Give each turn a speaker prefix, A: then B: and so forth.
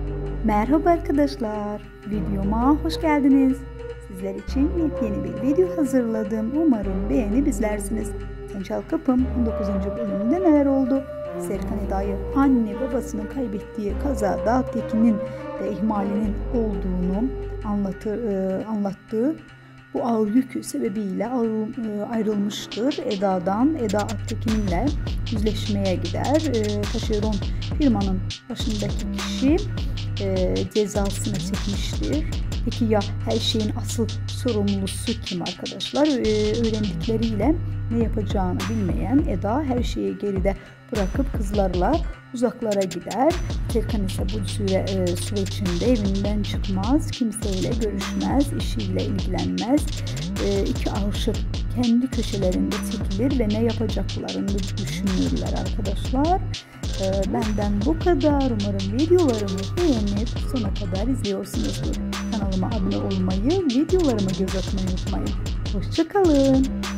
A: Merhaba arkadaşlar, videoma hoş geldiniz. Sizler için yeni bir video hazırladım. Umarım beğenip izlersiniz. Sen Çal Kapım 19. bölümünde neler oldu? Serkan Eda'yı anne babasının kaybettiği kazada Tekin'in de ihmalinin olduğunu anlattığı bu ağır yükü sebebiyle ayrılmıştır Eda'dan. Eda Aktekin'le yüzleşmeye gider. Taşeron firmanın başındaki kişi cezasını çekmiştir. Peki ya her şeyin asıl sorumlusu kim arkadaşlar? Öğrendikleriyle ne yapacağını bilmeyen Eda her şeyi geride bırakıp kızlarla uzaklara gider. Serkan ise bu süre içinde evinden çıkmaz, kimseyle görüşmez, işiyle ilgilenmez. İki aşık kendi köşelerinde çekilir ve ne yapacaklarını düşünürler arkadaşlar. Benden bu kadar. Umarım videolarımı beğenip sona kadar izliyorsunuzdur. Kanalıma abone olmayı, videolarıma göz atmayı unutmayın. Hoşça kalın.